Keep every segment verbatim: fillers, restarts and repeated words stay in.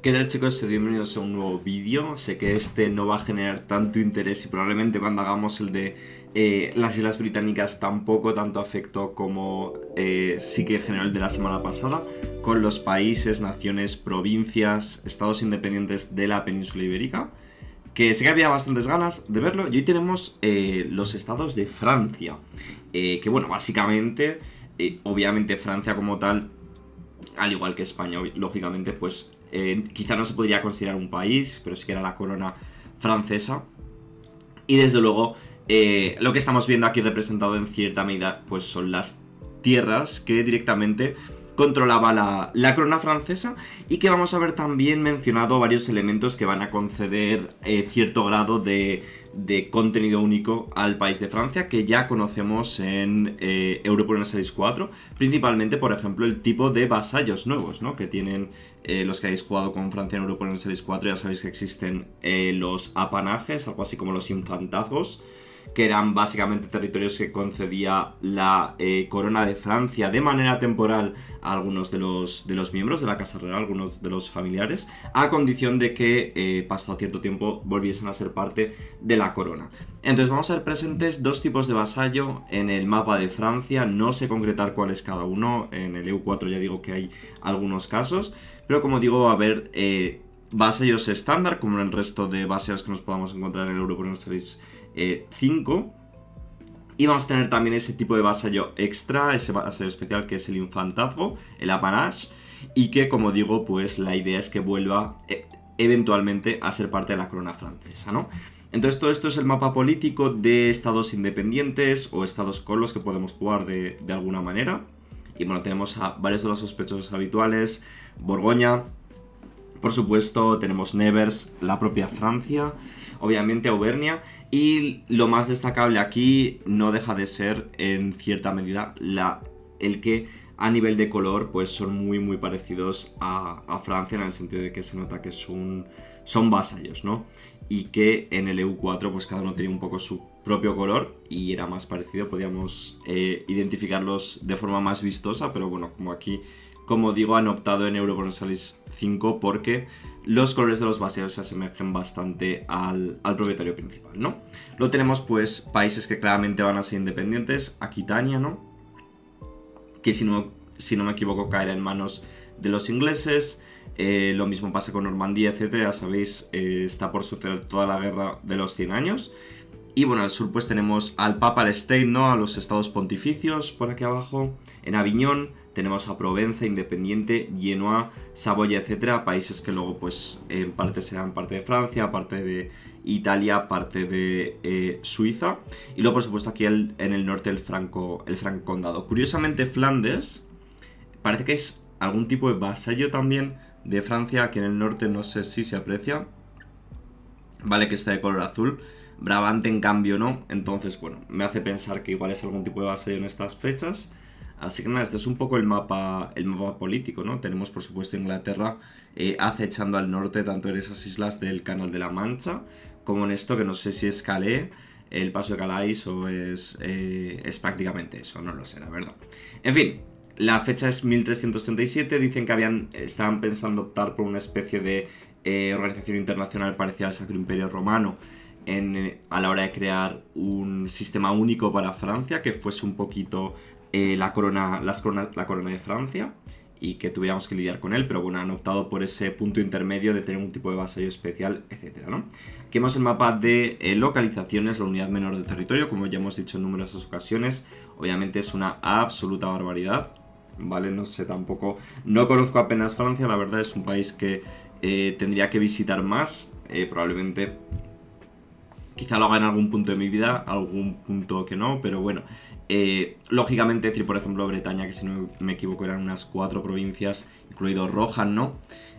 ¿Qué tal, chicos? Bienvenidos a un nuevo vídeo. Sé que este no va a generar tanto interés y probablemente cuando hagamos el de eh, las Islas Británicas tampoco tanto afecto como eh, sí que generó el de la semana pasada, con los países, naciones, provincias, estados independientes de la península ibérica, que sé que había bastantes ganas de verlo. Y hoy tenemos eh, los estados de Francia, eh, que bueno, básicamente, eh, obviamente Francia como tal, al igual que España, lógicamente, pues eh, quizá no se podría considerar un país, pero sí que era la corona francesa. Y desde luego, eh, lo que estamos viendo aquí representado en cierta medida, pues son las tierras que directamente controlaba la, la corona francesa, y que vamos a ver también mencionado varios elementos que van a conceder eh, cierto grado de, de contenido único al país de Francia, que ya conocemos en eh, European Series cuatro, principalmente, por ejemplo, el tipo de vasallos nuevos, ¿no?, que tienen eh, los que habéis jugado con Francia en European Series cuatro. Ya sabéis que existen eh, los apanajes, algo así como los infantazgos, que eran básicamente territorios que concedía la eh, corona de Francia de manera temporal a algunos de los, de los miembros de la Casa Real, algunos de los familiares, a condición de que, eh, pasado cierto tiempo, volviesen a ser parte de la corona. Entonces vamos a ver presentes dos tipos de vasallo en el mapa de Francia. No sé concretar cuál es cada uno. En el E U cuatro ya digo que hay algunos casos, pero como digo, va a haber eh, vasallos estándar, como en el resto de vasallos que nos podamos encontrar en el European Series cinco, y vamos a tener también ese tipo de vasallo extra, ese vasallo especial que es el infantazgo, el apanage, y que, como digo, pues la idea es que vuelva eh, eventualmente a ser parte de la corona francesa, ¿no? Entonces todo esto es el mapa político de estados independientes o estados con los que podemos jugar de, de alguna manera. Y bueno, tenemos a varios de los sospechosos habituales: Borgoña, por supuesto, tenemos Nevers, la propia Francia, obviamente Auvernia, y lo más destacable aquí no deja de ser, en cierta medida, la, el que a nivel de color pues son muy muy parecidos a, a Francia, en el sentido de que se nota que son, son vasallos, ¿no? Y que en el E U cuatro pues cada uno tenía un poco su propio color y era más parecido, podíamos eh, identificarlos de forma más vistosa, pero bueno, como aquí, como digo, han optado en European Series cinco porque los colores de los vasallos se asemejan bastante al, al propietario principal, ¿no? Luego tenemos pues países que claramente van a ser independientes. Aquitania, ¿no?, que si no, si no me equivoco caerá en manos de los ingleses. Eh, lo mismo pasa con Normandía, etcétera. Ya sabéis, eh, está por suceder toda la guerra de los cien años. Y bueno, al sur pues tenemos al Papal State, ¿no?, a los estados pontificios por aquí abajo. En Aviñón tenemos a Provenza, Independiente, Genoa, Saboya, etcétera. Países que luego pues en parte serán parte de Francia, parte de Italia, parte de eh, Suiza. Y luego por supuesto aquí el, en el norte el Franco, el Franco Condado. Curiosamente Flandes parece que es algún tipo de vasallo también de Francia. Aquí en el norte no sé si se aprecia. Vale que está de color azul. Brabante en cambio no. Entonces bueno, me hace pensar que igual es algún tipo de vasallo en estas fechas. Así que nada, este es un poco el mapa, el mapa político, ¿no? Tenemos por supuesto Inglaterra eh, acechando al norte, tanto en esas islas del Canal de la Mancha como en esto, que no sé si es Calais, el paso de Calais, o es, eh, es prácticamente eso, no lo sé, la verdad. En fin, la fecha es mil trescientos treinta y siete, dicen que habían, estaban pensando optar por una especie de eh, organización internacional parecida al Sacro Imperio Romano, en, a la hora de crear un sistema único para Francia, que fuese un poquito eh, la, corona, las corona, la corona de Francia, y que tuviéramos que lidiar con él, pero bueno, han optado por ese punto intermedio de tener un tipo de vasallo especial, etcétera, ¿no? Aquí vemos el mapa de eh, localizaciones, la unidad menor de territorio, como ya hemos dicho en numerosas ocasiones. Obviamente es una absoluta barbaridad, ¿vale? No sé tampoco, no conozco apenas Francia, la verdad es un país que eh, tendría que visitar más, eh, probablemente. Quizá lo haga en algún punto de mi vida, algún punto que no, pero bueno. Eh, lógicamente decir, por ejemplo, Bretaña, que si no me equivoco eran unas cuatro provincias, incluido Rohan, ¿no?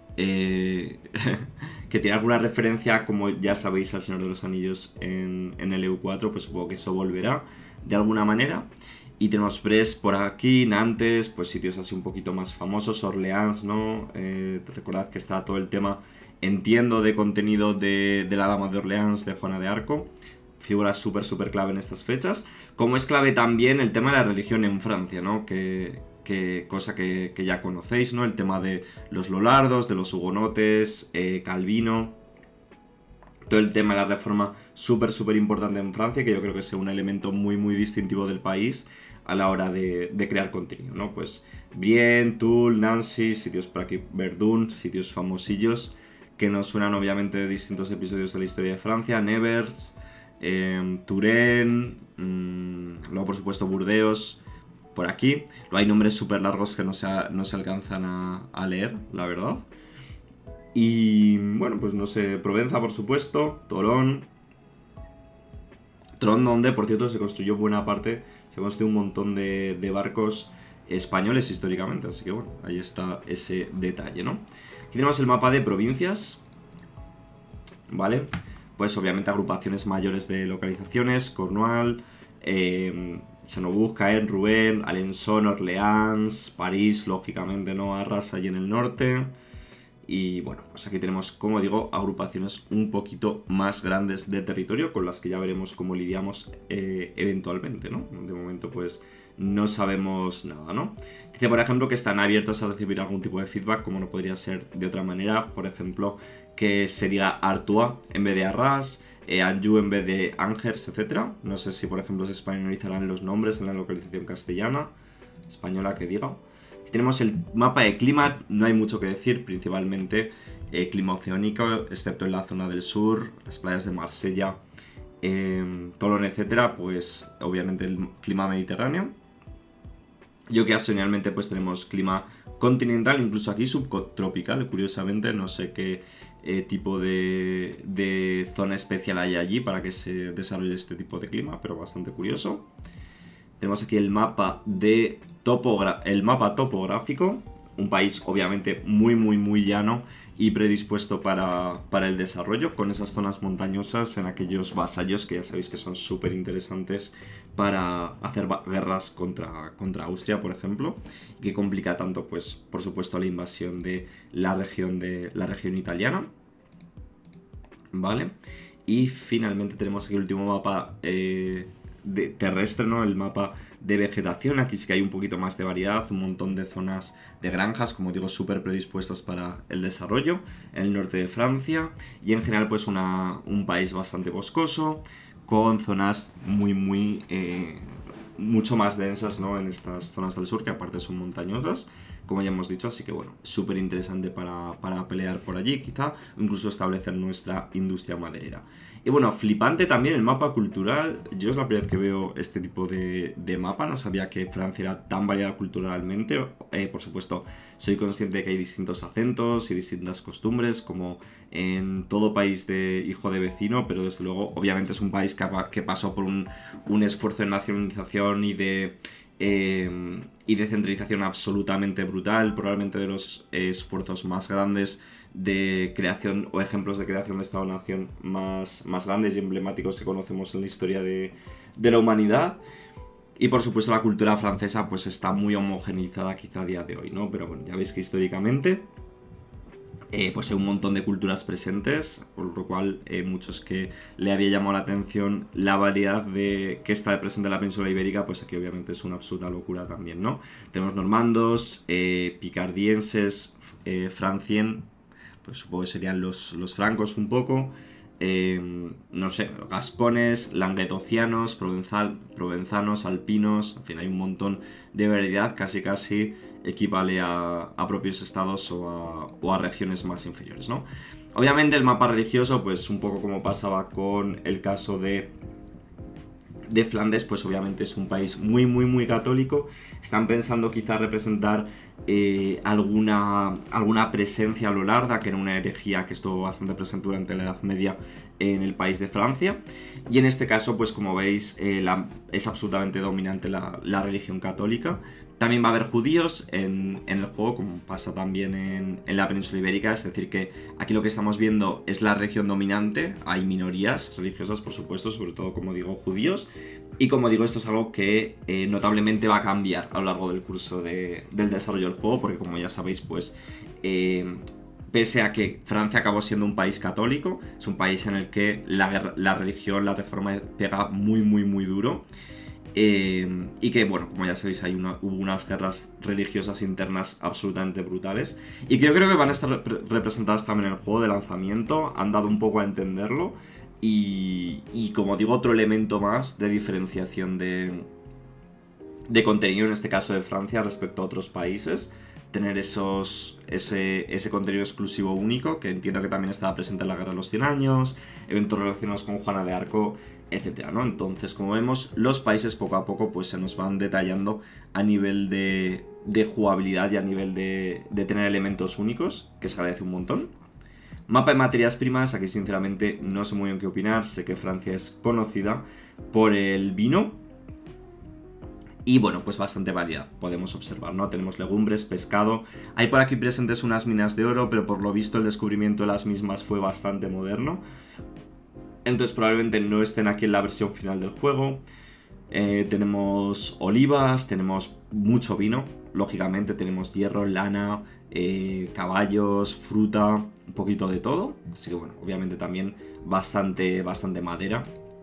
Eh, que tiene alguna referencia, como ya sabéis, al Señor de los Anillos en, en el E U cuatro, pues supongo que eso volverá de alguna manera. Y tenemos Brest por aquí, Nantes, pues sitios así un poquito más famosos, Orleans, ¿no? Eh, recordad que está todo el tema, entiendo, de contenido de, de la Dama de Orleans, de Juana de Arco. Figura súper, súper clave en estas fechas. Como es clave también el tema de la religión en Francia, ¿no? Que, que, cosa que, que ya conocéis, ¿no? El tema de los lollardos, de los hugonotes, eh, Calvino, todo el tema de la reforma súper, súper importante en Francia, que yo creo que es un elemento muy, muy distintivo del país a la hora de, de crear contenido, ¿no? Pues Brienne, Toul, Nancy, sitios por aquí, Verdun, sitios famosillos que nos suenan obviamente de distintos episodios de la historia de Francia, Nevers, eh, Touraine, mmm, luego por supuesto Burdeos, por aquí. Luego hay nombres súper largos que no se, no se alcanzan a, a leer, la verdad. Y bueno, pues no sé, Provenza por supuesto, Tolón, Tron, donde por cierto se construyó buena parte, se construyó un montón de, de barcos españoles históricamente, así que bueno, ahí está ese detalle, ¿no? Aquí tenemos el mapa de provincias, ¿vale? Pues obviamente agrupaciones mayores de localizaciones, Cornwall, eh, Chanobuc, Caen, Rouen, Alençon, Orleans, París, lógicamente, ¿no? Arras allí en el norte. Y bueno, pues aquí tenemos, como digo, agrupaciones un poquito más grandes de territorio con las que ya veremos cómo lidiamos eh, eventualmente, ¿no? De momento pues no sabemos nada, ¿no? Dice, por ejemplo, que están abiertos a recibir algún tipo de feedback, como no podría ser de otra manera. Por ejemplo, que se diga Artois en vez de Arras, eh, Anjou en vez de Angers, etcétera. No sé si, por ejemplo, se españolizarán los nombres en la localización castellana, española que diga. Aquí tenemos el mapa de clima, no hay mucho que decir, principalmente eh, clima oceánico, excepto en la zona del sur, las playas de Marsella, eh, Tolón, etcétera, pues obviamente el clima mediterráneo. Y ocasionalmente pues tenemos clima continental, incluso aquí subtropical, curiosamente, no sé qué eh, tipo de, de zona especial hay allí para que se desarrolle este tipo de clima, pero bastante curioso. Tenemos aquí el mapa de topogra el mapa topográfico, un país obviamente muy muy muy llano y predispuesto para, para el desarrollo, con esas zonas montañosas en aquellos vasallos que ya sabéis que son súper interesantes para hacer guerras contra, contra Austria, por ejemplo, y que complica tanto, pues, por supuesto, la invasión de la región, de la región italiana, ¿vale? Y finalmente tenemos aquí el último mapa eh, de terrestre, ¿no? El mapa de vegetación. Aquí sí que hay un poquito más de variedad, un montón de zonas de granjas, como digo, súper predispuestas para el desarrollo en el norte de Francia, y en general pues una, un país bastante boscoso, con zonas muy muy eh, mucho más densas, ¿no? En estas zonas del sur, que aparte son montañosas, como ya hemos dicho, así que bueno, súper interesante para, para pelear por allí, quizá, o incluso establecer nuestra industria maderera. Y bueno, flipante también el mapa cultural. Yo es la primera vez que veo este tipo de, de mapa, no sabía que Francia era tan variada culturalmente. Eh, por supuesto, soy consciente de que hay distintos acentos y distintas costumbres, como en todo país de hijo de vecino, pero desde luego, obviamente es un país que, que pasó por un, un esfuerzo de nacionalización y de... Eh, y de centralización absolutamente brutal, probablemente de los eh, esfuerzos más grandes de creación o ejemplos de creación de Estado-Nación más, más grandes y emblemáticos que conocemos en la historia de, de la humanidad. Y por supuesto la cultura francesa pues está muy homogeneizada quizá a día de hoy, ¿no? Pero bueno, ya veis que históricamente Eh, pues hay un montón de culturas presentes, por lo cual eh, muchos que le había llamado la atención la variedad de que está presente en la península ibérica, pues aquí obviamente es una absoluta locura también, ¿no? Tenemos normandos, eh, picardienses, eh, francien, pues supongo que serían los, los francos un poco, eh, no sé, gascones, languedocianos, provenzal, provenzanos, alpinos, en fin, hay un montón de variedad, casi casi equivale a, a propios estados o a, o a regiones más inferiores, ¿no? Obviamente el mapa religioso, pues un poco como pasaba con el caso de de Flandes, pues obviamente es un país muy muy muy católico. Están pensando quizá representar eh, alguna, alguna presencia lolarda, que era una herejía que estuvo bastante presente durante la Edad Media en el país de Francia, y en este caso pues como veis eh, la, es absolutamente dominante la, la religión católica. También va a haber judíos en, en el juego, como pasa también en, en la península ibérica, es decir que aquí lo que estamos viendo es la región dominante, hay minorías religiosas por supuesto, sobre todo como digo judíos, y como digo esto es algo que eh, notablemente va a cambiar a lo largo del curso de, del desarrollo del juego, porque como ya sabéis pues eh, pese a que Francia acabó siendo un país católico, es un país en el que la, la religión, la reforma pega muy muy muy duro. Eh, y que, bueno, como ya sabéis, hay una, hubo unas guerras religiosas internas absolutamente brutales. Y que yo creo que van a estar rep representadas también en el juego de lanzamiento. Han dado un poco a entenderlo. Y, y como digo, otro elemento más de diferenciación de, de contenido, en este caso de Francia, respecto a otros países. Tener esos, ese, ese contenido exclusivo único, que entiendo que también estaba presente en la Guerra de los cien años, eventos relacionados con Juana de Arco, etcétera, ¿no? Entonces, como vemos, los países poco a poco pues se nos van detallando a nivel de, de jugabilidad y a nivel de, de tener elementos únicos, que se agradece un montón. Mapa de materias primas, aquí sinceramente no sé muy bien qué opinar. Sé que Francia es conocida por el vino. Y bueno, pues bastante variedad podemos observar, ¿no? Tenemos legumbres, pescado. Hay por aquí presentes unas minas de oro, pero por lo visto el descubrimiento de las mismas fue bastante moderno. Entonces probablemente no estén aquí en la versión final del juego. Eh, tenemos olivas, tenemos mucho vino, lógicamente. Tenemos hierro, lana, eh, caballos, fruta, un poquito de todo. Así que bueno, obviamente también bastante, bastante madera.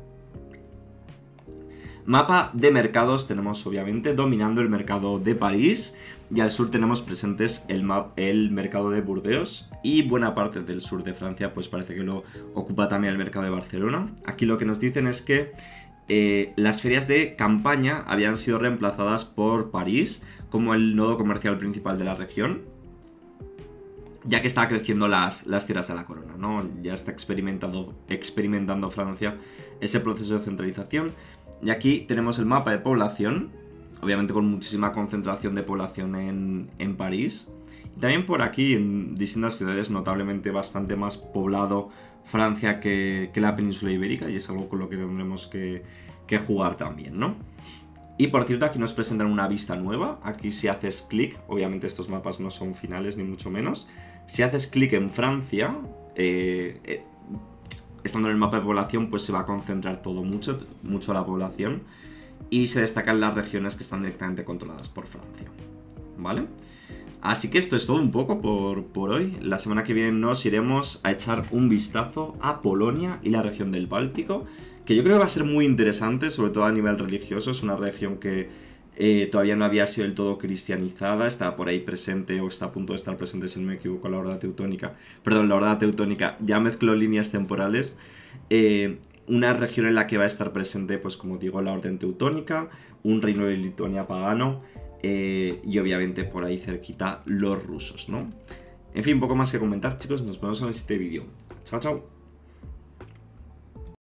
Mapa de mercados tenemos obviamente dominando el mercado de París y al sur tenemos presentes el, map, el mercado de Burdeos y buena parte del sur de Francia pues parece que lo ocupa también el mercado de Barcelona. Aquí lo que nos dicen es que eh, las ferias de campaña habían sido reemplazadas por París como el nodo comercial principal de la región, ya que está creciendo las, las tierras de la corona, ¿no? Ya está experimentando, experimentando Francia ese proceso de centralización. Y aquí tenemos el mapa de población, obviamente con muchísima concentración de población en, en París. Y también por aquí, en distintas ciudades, notablemente bastante más poblado Francia que, que la península ibérica, y es algo con lo que tendremos que, que jugar también, ¿no? Y por cierto, aquí nos presentan una vista nueva. Aquí si haces clic, obviamente estos mapas no son finales ni mucho menos. Si haces clic en Francia, eh, eh, estando en el mapa de población, pues se va a concentrar todo mucho, mucho la población. Y se destacan las regiones que están directamente controladas por Francia, ¿vale? Así que esto es todo un poco por, por hoy. La semana que viene nos iremos a echar un vistazo a Polonia y la región del Báltico, que yo creo que va a ser muy interesante, sobre todo a nivel religioso. Es una región que eh, todavía no había sido del todo cristianizada, está por ahí presente o está a punto de estar presente, si no me equivoco, la Horda Teutónica. Perdón, la Horda Teutónica, ya mezcló líneas temporales. Eh, una región en la que va a estar presente, pues como digo, la Orden Teutónica, un reino de Lituania pagano, eh, y obviamente por ahí cerquita los rusos, ¿no? En fin, poco más que comentar, chicos, nos vemos en el siguiente vídeo. Chao, chao.